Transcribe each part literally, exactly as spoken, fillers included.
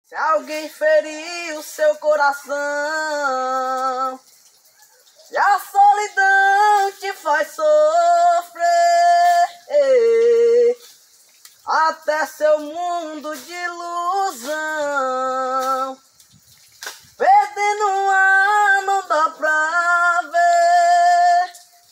Se alguém ferir o seu coração, se a solidão te faz sofrer, até seu mundo de ilusão, perdendo um ar não dá pra ver.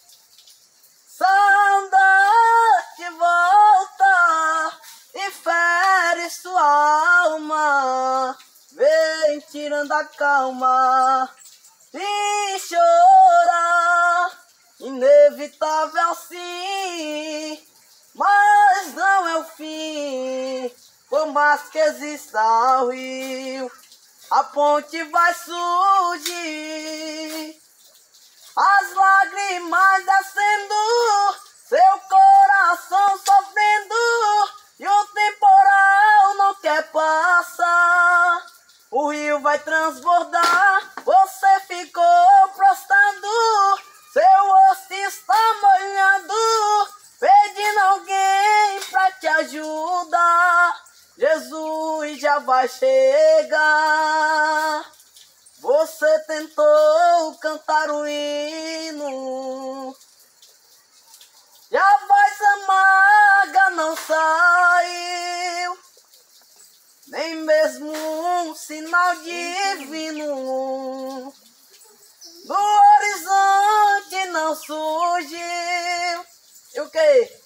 Saudade volta e fere sua alma, vem tirando a calma e chora, inevitável sim, mas não é o fim. Por mais que exista o rio, a ponte vai surgir, as lágrimas descendo, seu coração sofrendo, e o temporal não quer passar. O rio vai transbordar, você ficou prostrado, seu rosto está molhando, pedindo alguém pra te ajudar. Jesus já vai chegar. Você tentou cantar o hino, e a voz amarga não saiu, nem mesmo um sinal divino do horizonte não surgiu. E o que?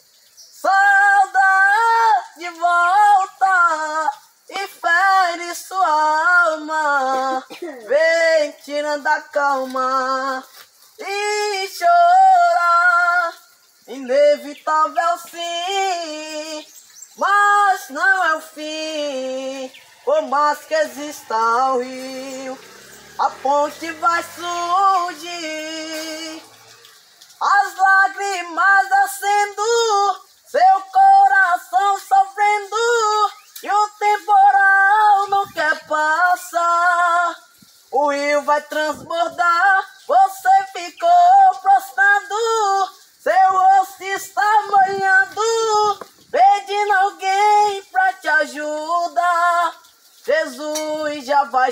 Saudade volta e fere sua alma, vem tirando a calma e chora, inevitável sim, mas não é o fim. Por mais que exista o rio, a ponte vai surgir, as lágrimas descendo, seu coração sofrendo, e o temporal não quer passar. O rio vai transbordar, você ficou prostrado, seu rosto está molhando, pedindo alguém pra te ajudar. Jesus já vai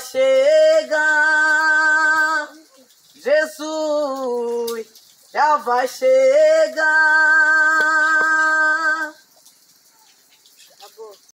chegar, Jesus já vai chegar.